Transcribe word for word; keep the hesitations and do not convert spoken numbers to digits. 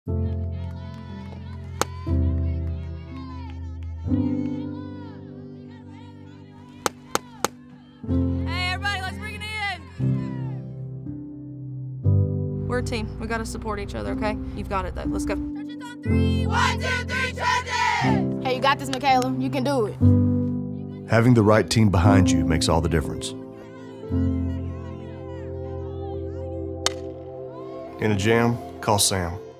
Hey, everybody, let's bring it in. We're a team. We gotta support each other, okay? You've got it, though. Let's go. Trenches on three. One, two, three, trenches! Hey, you got this, Michaela. You can do it. Having the right team behind you makes all the difference. In a jam, call Sam.